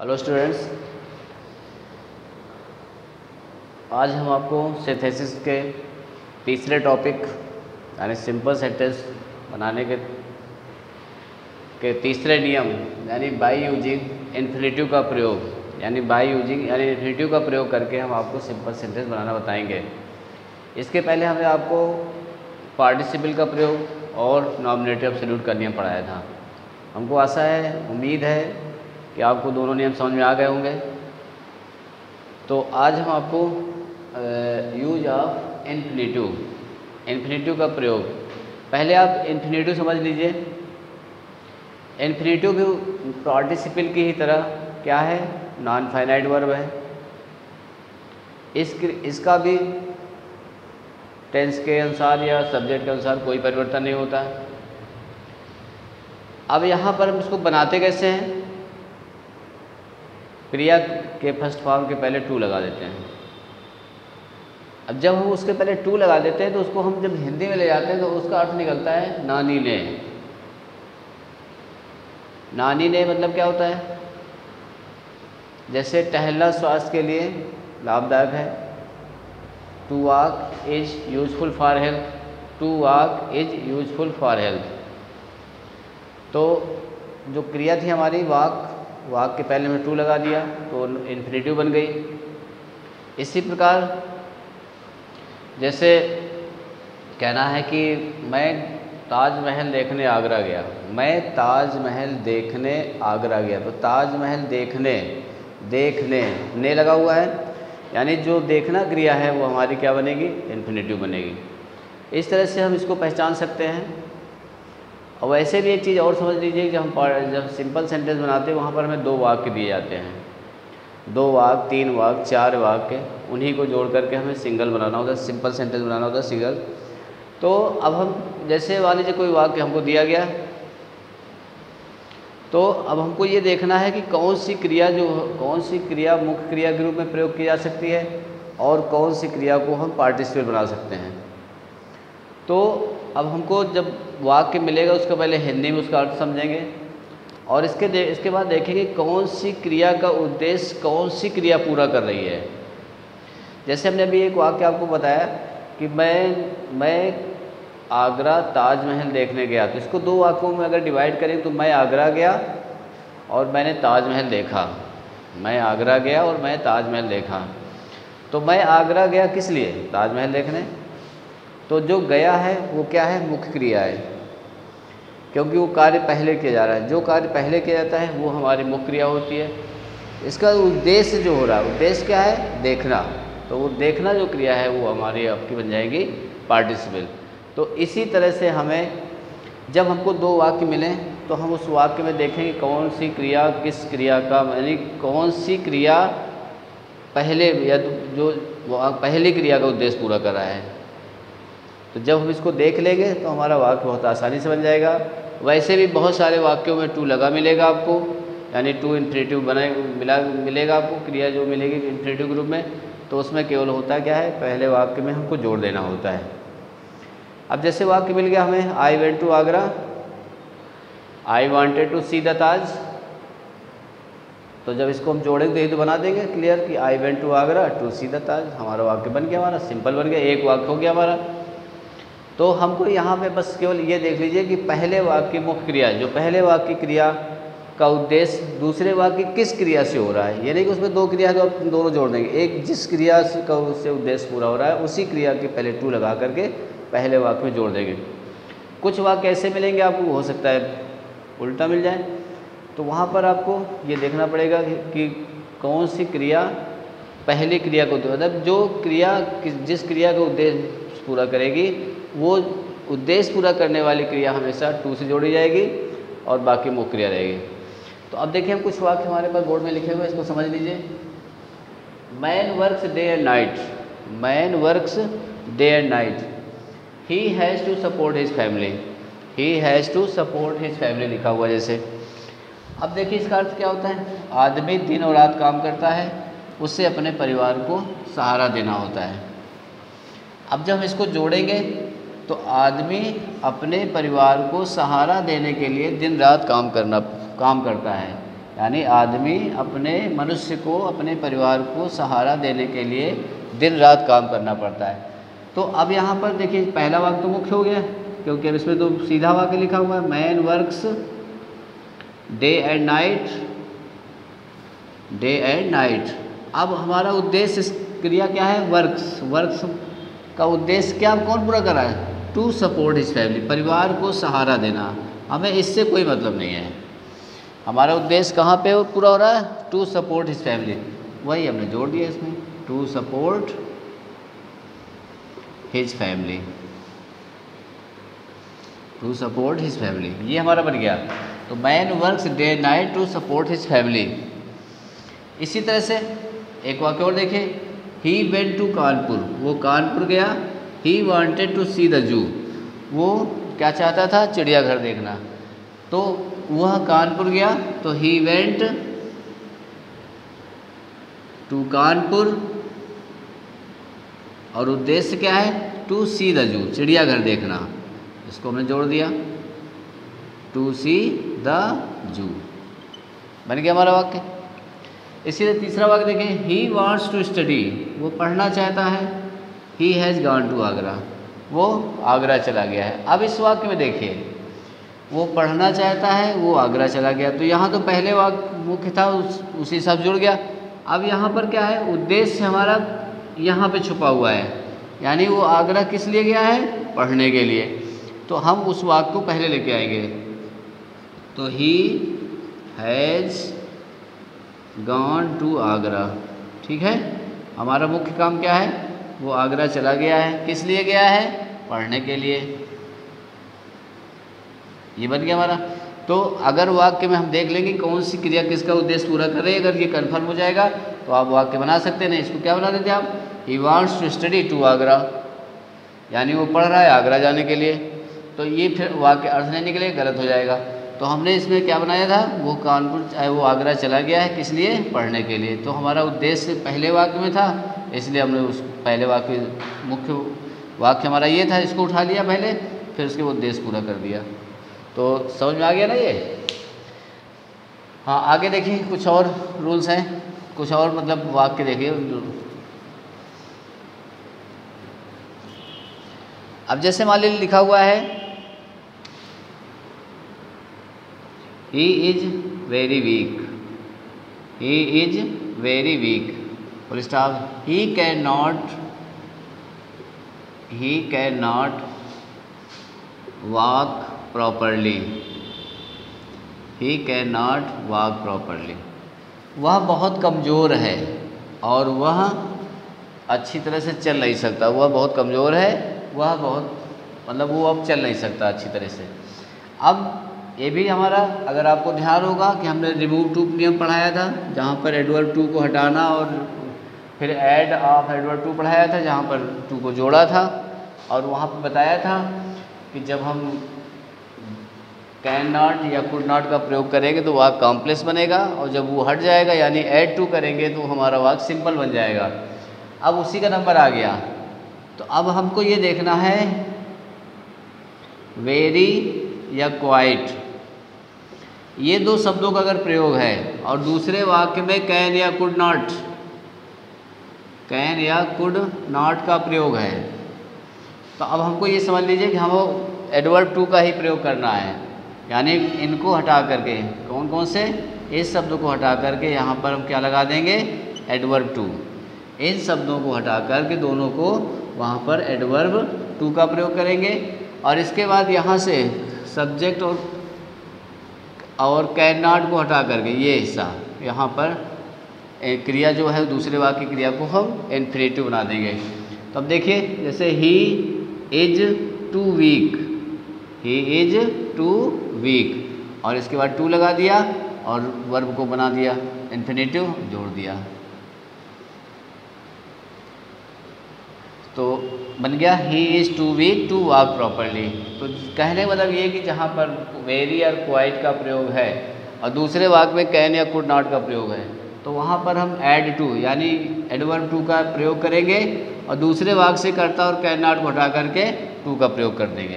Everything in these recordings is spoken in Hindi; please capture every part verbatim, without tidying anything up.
हेलो स्टूडेंट्स, आज हम आपको सिंथेसिस के तीसरे टॉपिक यानी सिंपल सेंटेंस बनाने के के तीसरे नियम यानी बाय यूजिंग इन्फिनेटिव का प्रयोग यानी बाय यूजिंग यानी इन्फिनेटिव का प्रयोग करके हम आपको सिंपल सेंटेंस बनाना बताएंगे। इसके पहले हमने आपको पार्टिसिपल का प्रयोग और नॉमिनेटिव एब्सोल्यूट का नियम पढ़ाया था। हमको आशा है, उम्मीद है कि आपको दोनों नियम समझ में आ गए होंगे। तो आज हम आपको यूज ऑफ इन्फिनेटिव इन्फिनेटिव का प्रयोग, पहले आप इन्फिनेटिव समझ लीजिए। इन्फिनेटिव भी पार्टिसिपल की ही तरह क्या है, नॉन फाइनाइट वर्ब है। इस इसका भी टेंस के अनुसार या सब्जेक्ट के अनुसार कोई परिवर्तन नहीं होता। अब यहाँ पर हम इसको बनाते कैसे हैं, क्रिया के फर्स्ट फॉर्म के पहले टू लगा देते हैं। अब जब हम उसके पहले टू लगा देते हैं तो उसको हम जब हिंदी में ले जाते हैं तो उसका अर्थ निकलता है नानी ने। नानी ने मतलब क्या होता है, जैसे टहलना स्वास्थ्य के लिए लाभदायक है। To walk is useful for health, to walk is useful for health. तो जो क्रिया थी हमारी वॉक, वाक के पहले में टू लगा दिया तो इन्फिनेटिव बन गई। इसी प्रकार जैसे कहना है कि मैं ताजमहल देखने आगरा गया, मैं ताजमहल देखने आगरा गया, तो ताजमहल देखने देखने ने लगा हुआ है, यानी जो देखना क्रिया है वो हमारी क्या बनेगी, इन्फिनेटिव बनेगी। इस तरह से हम इसको पहचान सकते हैं। और वैसे भी एक चीज़ और समझ लीजिए कि हम जब सिंपल सेंटेंस बनाते हैं वहाँ पर हमें दो वाक्य दिए जाते हैं, दो वाक्य, तीन वाक्य, चार वाक्य, उन्हीं को जोड़ करके हमें सिंगल बनाना होता है, सिंपल सेंटेंस बनाना होता है, सिंगल। तो अब हम जैसे मान लीजिए कोई वाक्य हमको दिया गया, तो अब हमको ये देखना है कि कौन सी क्रिया जो कौन सी क्रिया मुख्य क्रिया के रूप में प्रयोग की जा सकती है और कौन सी क्रिया को हम पार्टिसिपल बना सकते हैं। तो अब हमको जब वाक्य मिलेगा उसके पहले हिंदी में उसका अर्थ समझेंगे और इसके दे, इसके बाद देखेंगे कौन सी क्रिया का उद्देश्य कौन सी क्रिया पूरा कर रही है। जैसे हमने अभी एक वाक्य आपको बताया कि मैं मैं आगरा ताजमहल देखने गया, तो इसको दो वाक्यों में अगर डिवाइड करें तो मैं आगरा गया और मैंने ताजमहल देखा, मैं आगरा गया और मैं ताजमहल देखा। तो मैं आगरा गया किस लिए, ताजमहल देखने। तो जो गया है वो क्या है, मुख्य क्रिया है, क्योंकि वो कार्य पहले किया जा रहा है। जो कार्य पहले किया जाता है वो हमारी मुख्य क्रिया होती है। इसका उद्देश्य जो हो रहा है, उद्देश्य क्या है, देखना, तो वो देखना जो क्रिया है वो हमारी आपकी बन जाएगी पार्टिसिपल। तो इसी तरह से हमें जब हमको दो वाक्य मिलें तो हम उस वाक्य में देखेंगे कौन सी क्रिया किस क्रिया का, यानी कौन सी क्रिया पहले या जो पहली क्रिया का उद्देश्य पूरा कर रहा है। तो जब हम इसको देख लेंगे तो हमारा वाक्य बहुत आसानी से बन जाएगा। वैसे भी बहुत सारे वाक्यों में टू लगा मिलेगा आपको, यानी टू इन्फिनेटिव बना मिला मिलेगा आपको, क्रिया जो मिलेगी इन्फिनेटिव के रूप में। तो उसमें केवल होता क्या है, पहले वाक्य में हमको जोड़ देना होता है। अब जैसे वाक्य मिल गया हमें, I went to Agra, I wanted to see the Taj. तो जब इसको हम जोड़ेंगे तो ये तो बना देंगे क्लियर कि I went to Agra to see the Taj, हमारा वाक्य बन गया, हमारा सिंपल बन गया, एक वाक्य हो गया हमारा। तो हमको यहाँ पे बस केवल ये देख लीजिए कि पहले वाक्य की मुख्य क्रिया, जो पहले वाक्य की क्रिया का उद्देश्य दूसरे वाक्य की किस क्रिया से हो रहा है। ये नहीं कि उसमें दो क्रिया है तो आप दोनों जोड़ देंगे, एक जिस क्रिया से का उससे उद्देश्य पूरा हो रहा है उसी क्रिया के पहले टू लगा करके पहले वाक्य में जोड़ देंगे। कुछ वाक्य ऐसे मिलेंगे आपको, हो सकता है उल्टा मिल जाए, तो वहाँ पर आपको ये देखना पड़ेगा कि कौन सी क्रिया पहली क्रिया को, मतलब जो क्रिया जिस क्रिया का उद्देश्य पूरा करेगी वो उद्देश्य पूरा करने वाली क्रिया हमेशा टू से जोड़ी जाएगी और बाकी मुख्य क्रिया रहेगी। तो अब देखिए हम कुछ वाक्य हमारे पास बोर्ड में लिखे हुए, इसको समझ लीजिए। Man works day and night, man works day and night, he has to support his family, he has to support his family लिखा हुआ जैसे। अब देखिए इसका अर्थ क्या होता है, आदमी दिन और रात काम करता है, उससे अपने परिवार को सहारा देना होता है। अब जब हम इसको जोड़ेंगे तो आदमी अपने परिवार को सहारा देने के लिए दिन रात काम करना काम करता है, यानी आदमी अपने मनुष्य को, अपने परिवार को सहारा देने के लिए दिन रात काम करना पड़ता है। तो अब यहाँ पर देखिए पहला वाक्य तो मुख्य हो गया, क्योंकि अब इसमें तो सीधा वाक्य लिखा हुआ है, man works day and night, day and night. अब हमारा उद्देश्य इस क्रिया क्या है, वर्क्स। वर्क्स का उद्देश्य क्या, कौन पूरा कर रहा है, टू सपोर्ट हिज फैमिली, परिवार को सहारा देना। हमें इससे कोई मतलब नहीं है, हमारा उद्देश्य कहाँ पे पूरा हो रहा है, टू सपोर्ट हिज फैमिली, वही हमने जोड़ दिया इसमें, to support his family, to support his family, ये हमारा बन गया। तो man works day night to support his family. इसी तरह से एक वाक्य और देखिए, ही वेंट टू कानपुर, वो कानपुर गया। He wanted to see the zoo, वो क्या चाहता था, चिड़ियाघर देखना। तो वह कानपुर गया, तो ही वेंट टू कानपुर, और उद्देश्य क्या है, टू सी द जू, चिड़ियाघर देखना। इसको हमने जोड़ दिया, टू सी द जू, बन गया हमारा वाक्य। इसी तीसरा वाक्य देखें, ही वांट्स टू स्टडी, वो पढ़ना चाहता है। He has gone to Agra, वो आगरा चला गया है। अब इस वाक्य में देखिए, वो पढ़ना चाहता है, वो आगरा चला गया। तो यहाँ तो पहले वाक्य मुख्य था, उस, उसी सब जुड़ गया। अब यहाँ पर क्या है, उद्देश्य हमारा यहाँ पे छुपा हुआ है, यानी वो आगरा किस लिए गया है, पढ़ने के लिए। तो हम उस वाक्य को पहले लेके आएंगे। तो he has gone to Agra, ठीक है। हमारा मुख्य काम क्या है, वो आगरा चला गया है, किस लिए गया है, पढ़ने के लिए। ये बन गया हमारा। तो अगर वाक्य में हम देख लेंगे कौन सी क्रिया किसका उद्देश्य पूरा कर रही है, अगर ये कन्फर्म हो जाएगा तो आप वाक्य बना सकते हैं। नहीं, इसको क्या बना देते हैं आप, he wants to study to Agra, यानी वो पढ़ रहा है आगरा जाने के लिए। तो ये फिर वाक्य अर्थ नहीं निकले, गलत हो जाएगा। तो हमने इसमें क्या बनाया था, वो कानपुर वो आगरा चला गया है, किस लिए, पढ़ने के लिए। तो हमारा उद्देश्य पहले वाक्य में था, इसलिए हमने उस पहले वाक्य, मुख्य वाक्य हमारा ये था, इसको उठा लिया पहले, फिर उसके उद्देश्य पूरा कर दिया। तो समझ में आ गया ना ये। हाँ, आगे देखिए कुछ और रूल्स हैं, कुछ और मतलब वाक्य देखिए। अब जैसे मान लीजिए लिखा हुआ है, he is very weak, he is very weak, full stop, he can not, he can not walk properly, he can not walk properly, वह बहुत कमज़ोर है और वह अच्छी तरह से चल नहीं सकता। वह बहुत कमज़ोर है, वह बहुत मतलब वो अब चल नहीं सकता अच्छी तरह से। अब ये भी हमारा, अगर आपको ध्यान होगा कि हमने रिमूव टू नियम पढ़ाया था, जहाँ पर एडवर्ब टू को हटाना और फिर ऐड ऑफ एडवर्ब टू पढ़ाया था, जहाँ पर टू को जोड़ा था। और वहाँ पर बताया था कि जब हम कैन नॉट या कुड नॉट का प्रयोग करेंगे तो वाक्य कॉम्प्लेक्स बनेगा, और जब वो हट जाएगा यानी ऐड टू करेंगे तो हमारा वाक्य सिंपल बन जाएगा। अब उसी का नंबर आ गया। तो अब हमको ये देखना है, वेरी या क्वाइट, ये दो शब्दों का अगर प्रयोग है और दूसरे वाक्य में कैन या कुड नॉट, कैन या कुड नॉट का प्रयोग है, तो अब हमको ये समझ लीजिए कि हमें एडवर्ब टू का ही प्रयोग करना है। यानी इनको हटा करके, कौन कौन से, इस शब्द को हटा करके यहाँ पर हम क्या लगा देंगे, एडवर्ब टू। इन शब्दों को हटा करके दोनों को वहाँ पर एडवर्ब टू का प्रयोग करेंगे। और इसके बाद यहाँ से सब्जेक्ट और और कैन नॉट को हटा करके ये हिस्सा यहाँ पर क्रिया जो है दूसरे वाक्य की क्रिया को हम इन्फिनेटिव बना देंगे। तो अब देखिए, जैसे he is too weak, he is too weak, और इसके बाद टू लगा दिया और वर्ब को बना दिया, इन्फिनेटिव जोड़ दिया, तो बन गया he is too weak to walk properly. तो कहने मतलब ये कि जहाँ पर वेरी और क्वाइट का प्रयोग है और दूसरे वाक्य में कैन या कुड नॉट का प्रयोग है, तो वहाँ पर हम ऐड टू यानी एडवर्ब टू का प्रयोग करेंगे और दूसरे वाक्य से कर्ता और कैन नॉट को हटा करके टू का प्रयोग कर देंगे।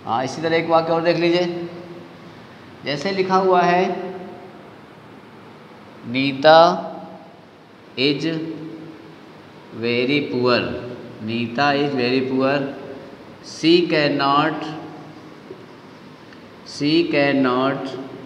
हाँ, इसी तरह एक वाक्य और देख लीजिए। जैसे लिखा हुआ है, Neeta is very poor, Neeta is very poor, she can not she can not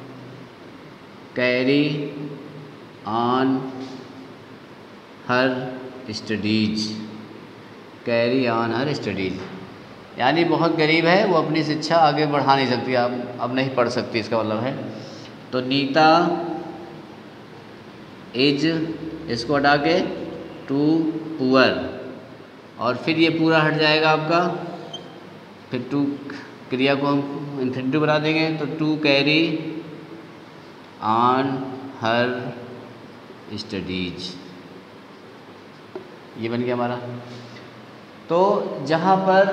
carry on her studies, carry on her studies, यानी बहुत गरीब है, वो अपनी शिक्षा आगे बढ़ा नहीं सकती, अब अब नहीं पढ़ सकती, इसका मतलब है। तो नीता इज, इसको हटा के टू पुअर, और फिर ये पूरा हट जाएगा आपका, फिर टू क्रिया को हम इन्फिनिटिव बना देंगे, तो to carry on her studies, ये बन गया हमारा। तो जहाँ पर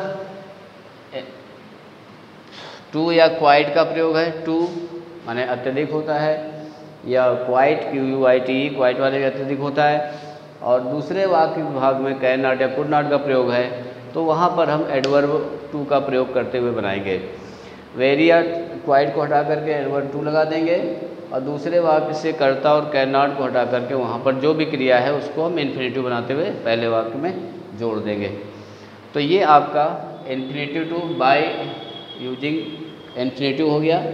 टू या क्वाइट का प्रयोग है, टू माने अत्यधिक होता है, या quite Q U I T quite वाले में अत्यधिक होता है, और दूसरे वाक्य विभाग में कैन नॉट या कुड नॉट का प्रयोग है, तो वहाँ पर हम एडवर्ब टू का प्रयोग करते हुए बनाएंगे। वेरी या क्वाइट को हटा करके एडवर्ब टू लगा देंगे, और दूसरे वाक्य से कर्ता और कैन नॉट को हटा करके वहाँ पर जो भी क्रिया है उसको हम इन्फिनिटिव बनाते हुए पहले वाक्य में जोड़ देंगे। तो ये आपका infinitive to by using infinitive हो गया।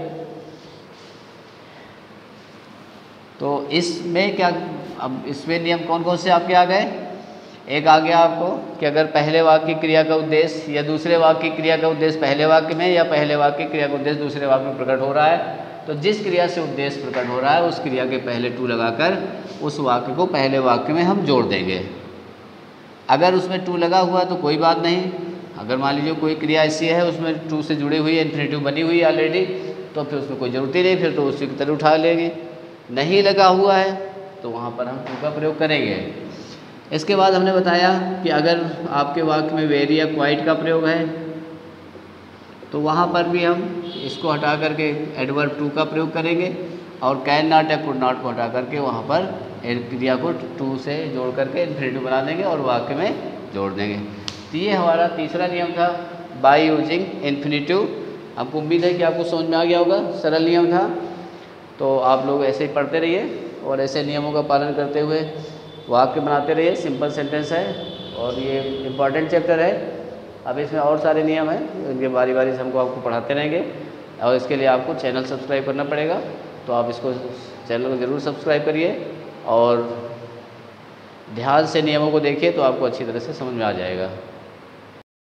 तो इसमें क्या, अब इसमें नियम कौन कौन से आपके आ गए? एक आ गया आपको कि अगर पहले वाक्य की क्रिया का उद्देश्य या दूसरे वाक्य की क्रिया का उद्देश्य पहले वाक्य में या पहले वाक्य की क्रिया का उद्देश्य दूसरे वाक्य में प्रकट हो रहा है, तो जिस क्रिया से उद्देश्य प्रकट हो रहा है उस क्रिया के पहले टू लगाकर उस वाक्य को पहले वाक्य में हम जोड़ देंगे। अगर उसमें टू लगा हुआ तो कोई बात नहीं, अगर मान लीजिए कोई क्रिया ऐसी है उसमें टू से जुड़ी हुई है, इन्फिनिटिव बनी हुई है ऑलरेडी, तो फिर उसमें कोई ज़रूरत ही नहीं, फिर तो उसी की तरह उठा लेंगे। नहीं लगा हुआ है तो वहाँ पर हम टू का प्रयोग करेंगे। इसके बाद हमने बताया कि अगर आपके वाक्य में वेरी या क्वाइट का प्रयोग है तो वहाँ पर भी हम इसको हटा करके एडवर्ब टू का प्रयोग करेंगे, और कैन नॉट या कुड नॉट को हटा करके वहाँ पर क्रिया को टू से जोड़ करके इन्फिनिटिव बना देंगे और वाक्य में जोड़ देंगे। तो ये हमारा तीसरा नियम था बाय यूजिंग इन्फिनिटिव। आपको उम्मीद है कि आपको समझ में आ गया होगा, सरल नियम था। तो आप लोग ऐसे ही पढ़ते रहिए और ऐसे नियमों का पालन करते हुए वाक्य बनाते रहिए। सिंपल सेंटेंस है और ये इम्पॉर्टेंट चैप्टर है। अब इसमें और सारे नियम हैं, इनके बारी बारी से हमको आपको पढ़ाते रहेंगे, और इसके लिए आपको चैनल सब्सक्राइब करना पड़ेगा। तो आप इसको चैनल को ज़रूर सब्सक्राइब करिए और ध्यान से नियमों को देखिए तो आपको अच्छी तरह से समझ में आ जाएगा।